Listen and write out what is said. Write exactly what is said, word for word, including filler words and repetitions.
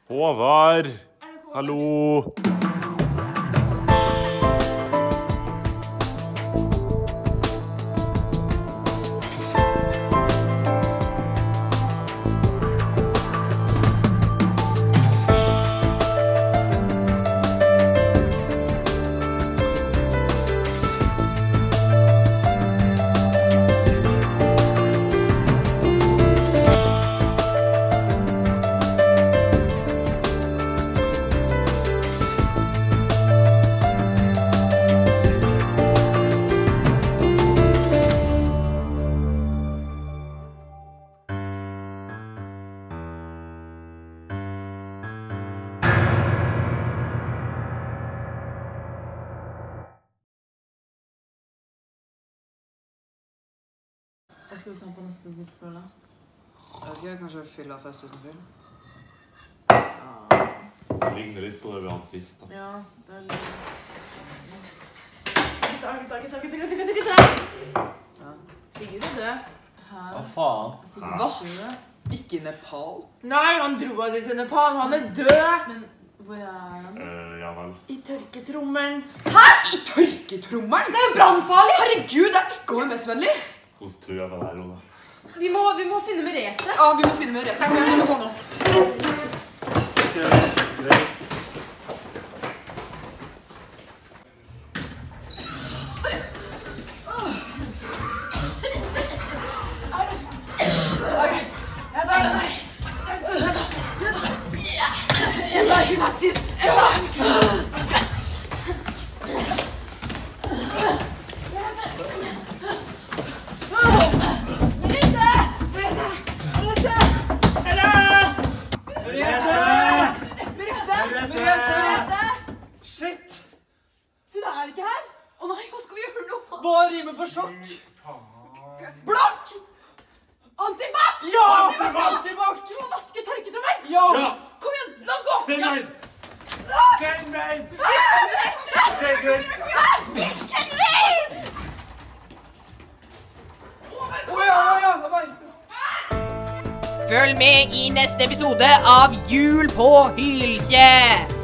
Håvard! Hallo! Hva skal vi ta på neste dippføl da? Jeg vet ikke, kanskje fylla først uten fyll? Ja. Det ligner litt på det vi hadde sist da. Ja, det er litt... Gutta, gutta, gutta, gutta, gutta, gutta, gutta! Ja. Sigurd er død. Hæ? Hva faen? Sigurd Hva? er død. Ikke i Nepal? Nei, han dro aldri til Nepal. Han er død! Men hvor er han? Uh, ja vel. I tørketrommelen. Hæ? I tørketrommelen? Det er jo brannfarlig! Herregud, det er ikke hårmessvennlig! Hvordan tror jeg det er, Rona? Vi må, vi må finne Merete. Ja, vi må finne Merete. Kom igjen, vi må gå nå. Ok, jeg tar den her. Jeg tar ikke vaksinen. Jeg tar. Shit! Hun er ikke her. Å nei, hva skal vi gjøre nå? Hva rimer på sjokk? Blokk! Antibac! Ja! Antibac! Antibac! Du må vaske tørketrommelen! Ja! Kom igjen, la oss gå! Den Ja. veien! Den veien! Hvilken vei? Å ja, ja, ja! Bare... Følg med i neste episode av Jul på Hylkje!